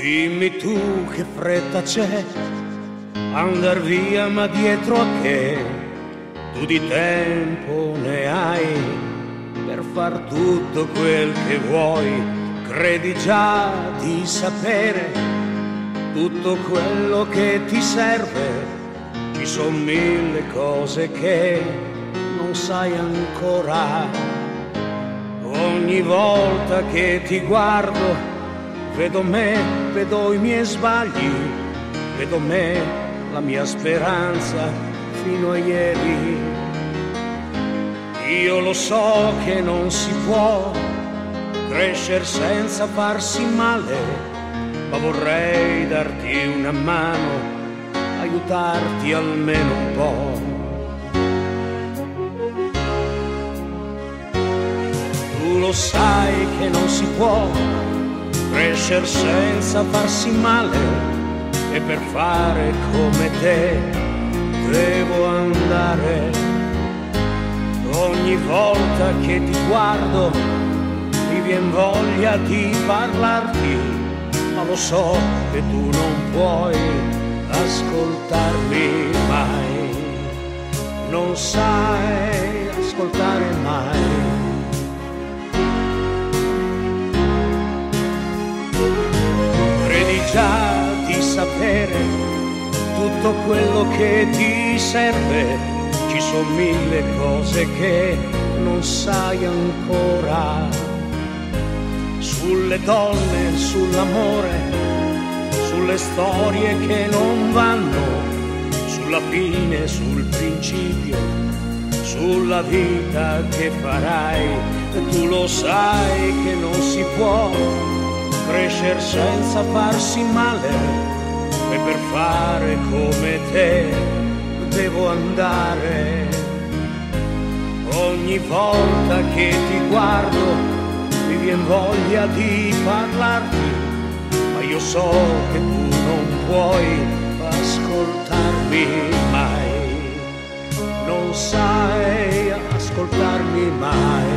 Dimmi tu che fretta c'è andar via, ma dietro a che tu di tempo ne hai per far tutto quel che vuoi. Credi già di sapere tutto quello che ti serve, ci son mille cose che non sai ancora. Ogni volta che ti guardo vedo me, vedo i miei sbagli, vedo me, la mia speranza fino a ieri. Io lo so che non si può crescere senza farsi male, ma vorrei darti una mano, aiutarti almeno un po'. Tu lo sai che non si può crescere senza farsi male, e per fare come te devo andare. Ogni volta che ti guardo mi vien voglia di parlarti, ma lo so che tu non puoi ascoltarmi mai, non sai ascoltare mai. Già di sapere tutto quello che ti serve, ci sono mille cose che non sai ancora. Sulle donne, sull'amore, sulle storie che non vanno, sulla fine, sul principio, sulla vita che farai. E tu lo sai che non si può crescere senza farsi male, e per fare come te devo andare. Ogni volta che ti guardo mi vien voglia di parlarti, ma io so che tu non puoi ascoltarmi mai, non sai ascoltarmi mai.